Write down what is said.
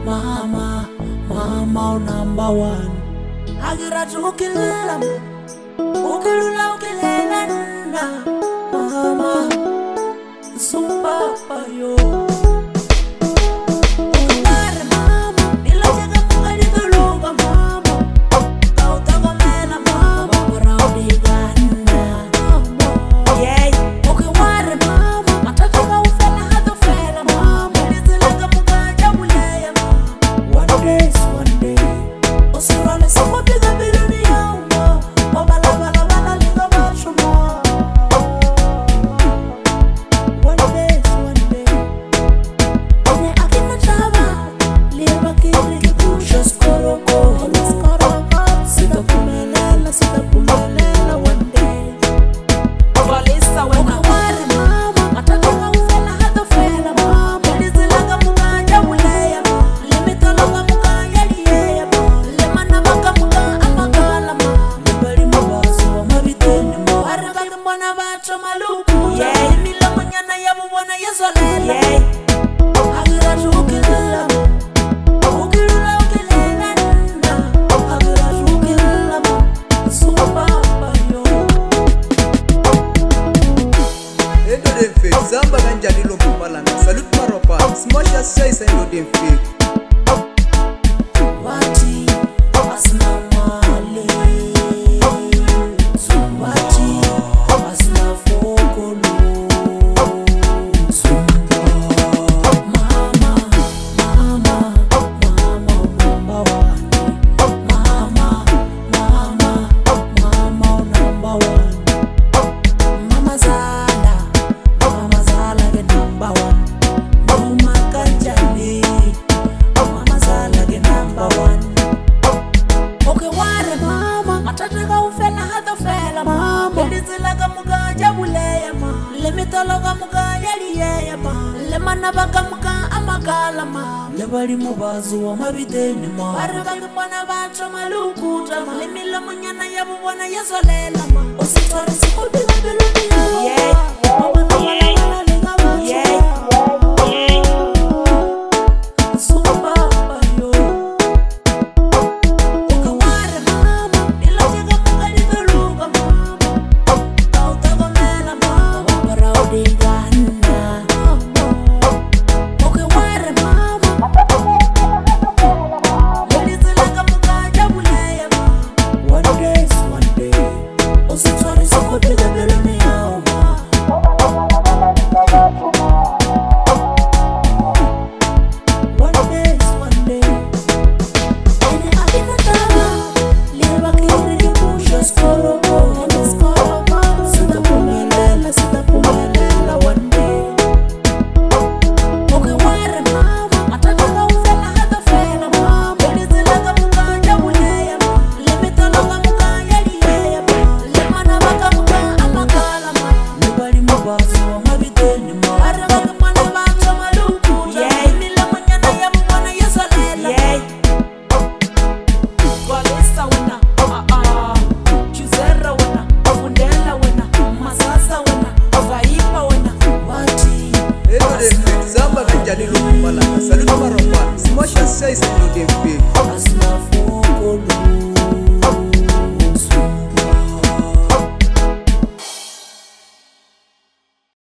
Mama, mama number one. Agiratu ukilala, ukilula ukilela na. Mama, sumpah yo. Zamba ganjali lo mpalana. Salut maropa. Smash ya say say no dem fake. Wati asna male. Wati asna fokolo. Mama, mama, mama number one. Mama, mama, mama number one. Mama Zala. Mama Zala get number one. No makanjani. Mama Zala get number one. Okay, ware mama. Matataka ufela hata fela mama. Belizila muga jabuleya mama. Lemitologa muga yaliyeya mama. Lemana baka muga amagala mama. Lebali mubazu wa mabideni mama. Ware baka mwana bacho malukuta mama. Lemila munyana yabu wana yezolela mama. Ositwari sikubi wabeluni mama. Yeah. Zamba ganjali lo mpalana. Salut maropa. Smash ya say say no dem fake.